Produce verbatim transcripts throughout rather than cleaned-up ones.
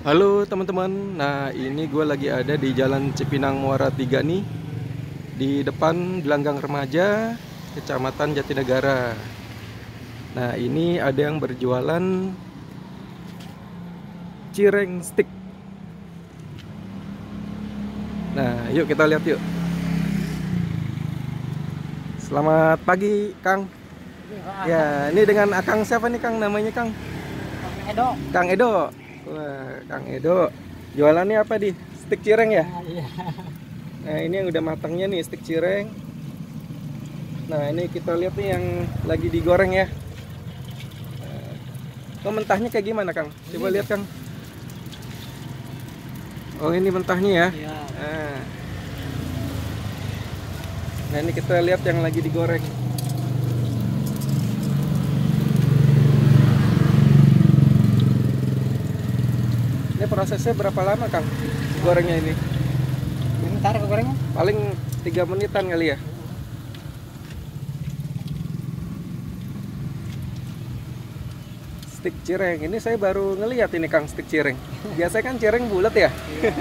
Halo teman-teman, nah ini gue lagi ada di Jalan Cipinang Muara tiga nih, di depan Gelanggang Remaja, Kecamatan Jatinegara. Nah ini ada yang berjualan cireng stick. Nah yuk kita lihat yuk. Selamat pagi Kang. Ya ini dengan Akang siapa nih Kang, namanya Kang? Edo. Kang Edo. Wah Kang Edo, jualannya apa di? Stick cireng ya? Nah, iya. Nah ini yang udah matangnya nih, stick cireng. Nah ini kita lihat nih yang lagi digoreng ya. Oh mentahnya kayak gimana Kang? Coba lihat Kang. Oh ini mentahnya ya. Iya. Nah, nah ini kita lihat yang lagi digoreng. Ini prosesnya berapa lama Kang? Gorengnya ini? Bentar ke gorengnya. Paling tiga menitan kali ya. Stick cireng. Ini saya baru ngelihat ini Kang, stick cireng. Biasanya kan cireng bulat ya.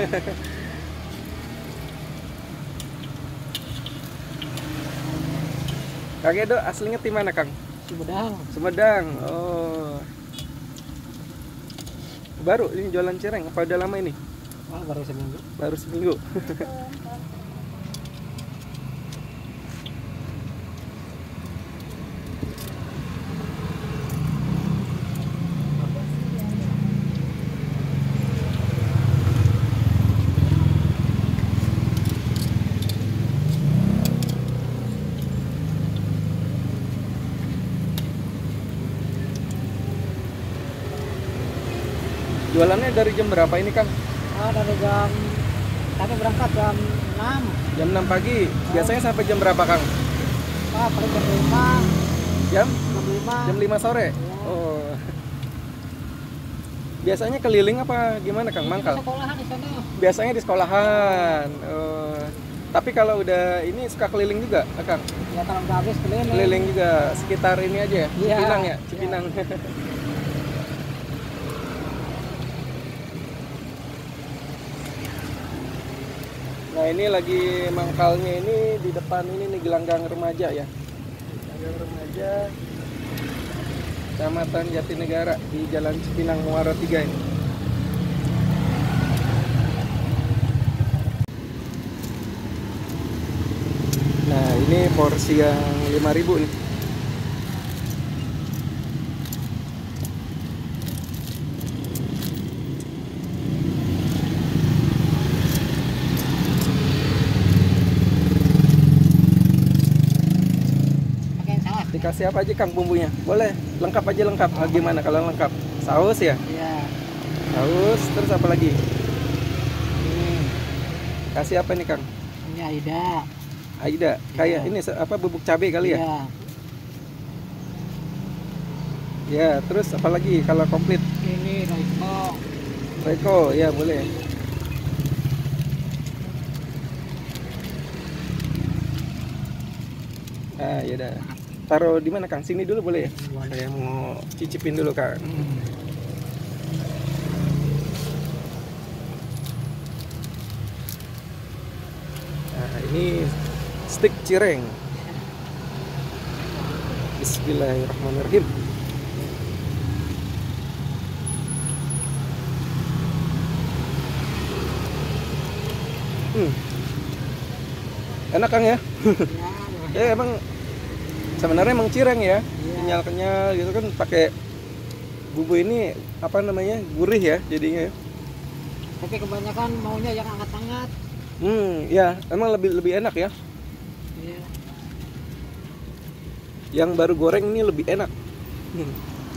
Kang Edo aslinya di mana Kang? Sumedang. Sumedang. Oh. Baru ini jualan cireng apa udah lama ini? Wah, baru seminggu. Baru seminggu. Jualannya dari jam berapa ini Kang? Ah, dari jam tadi berangkat jam enam. Jam enam pagi. Biasanya sampai jam berapa Kang? Ah, paling jam lima. Jam? Jam lima. Jam lima sore? Ya. Oh. Biasanya keliling apa gimana Kang? Mangkal? Sekolahan di sana. Biasanya di sekolahan. Oh. Tapi kalau udah ini suka keliling juga Kang? Ya kalau udah habis keliling. Keliling juga sekitar ini aja ya? Iya. Cipinang ya? Iya. Cipinang. Nah ini lagi mangkalnya ini di depan ini nih Gelanggang Remaja ya. Gelanggang Remaja, Kecamatan Jatinegara di Jalan Cipinang Muara tiga ini. Nah ini porsi yang lima ribu nih. Pakai saus. Dikasih apa aja Kang bumbunya? Boleh, lengkap aja lengkap. Ah, gimana kalau lengkap? Saus ya? Iya. Saus, terus apa lagi? Ini. Kasih apa nih Kang? Ini Aida. Aida, kayak Iya. ini se- apa bubuk cabai kali ya? Iya. Ya, terus apa lagi kalau komplit? Ini Royco. Reko, ya boleh. Ah, ya udah. Taruh di mana Kang? Sini dulu boleh ya? Saya mau cicipin dulu Kang. Hmm. Nah, ini stick cireng. Bismillahirrahmanirrahim. Hmm. Enak Kang ya? Ya, Ya emang sebenarnya emang cireng ya. Iya. Kenyal-kenyal gitu kan pakai bumbu ini apa namanya? Gurih ya jadinya. tapi kebanyakan maunya yang hangat-hangat. Hmm, ya, emang lebih lebih enak ya. Iya. Yang baru goreng ini lebih enak. Hmm.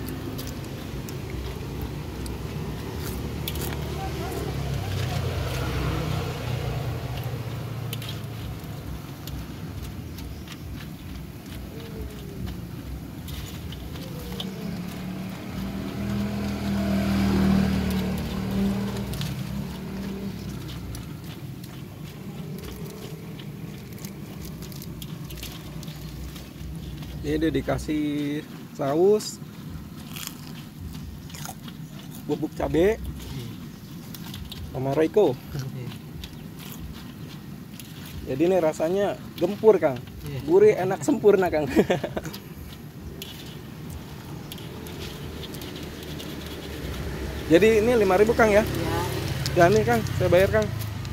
Ini dia dikasih saus, bubuk cabai, sama Royco. Jadi ini rasanya gempur Kang, Iya. gurih, enak, sempurna Kang. Jadi ini lima ribu Kang ya? Ya. Ya nih Kang, saya bayar Kang.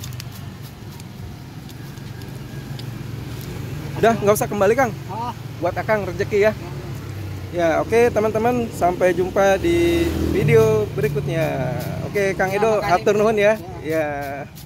Udah, nggak usah kembali Kang. Oh, Buat Akang rezeki ya. ya. Ya, oke teman-teman, sampai jumpa di video berikutnya. Oke, Kang Ya, Edo, makasih. hatur nuhun ya. Ya. Ya.